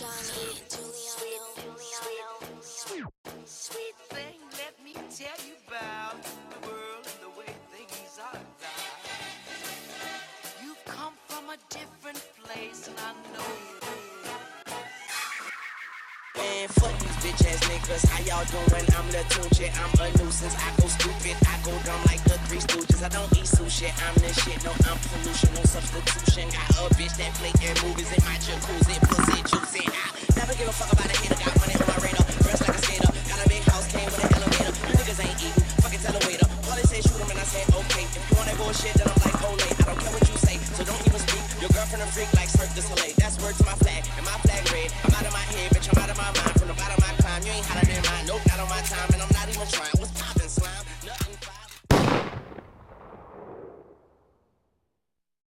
Sweet thing, let me tell you about the world and the way things are done. You've come from a different place, and I know you do. Man, fuck these bitch ass niggas. How y'all doing? I'm Lil Tunechi. I'm a nuisance. I go stupid. I go dumb like the Three Stooges. I don't eat sushi. I'm this shit. No, I'm pollution. No substitution. Got a bitch that play their movies in my jacuzzi. Pussy juicy. I never give a fuck about a hater. Got money on my radar. Dressed like a skater. Got a big house. Came with an elevator. You niggas ain't eating. Fucking tell a waiter. All they say shoot him and I say okay. If you want that bullshit, then I'm like Olay. I don't care what you say. So don't even speak. Your girlfriend a freak like Cirque du Soleil. That's word to my flag. And my flag red. I'm out of my head, bitch. I'm out of my mind. From the bottom of my climb, you ain't hotter than mine. Nope, not on my time, and I'm not even trying.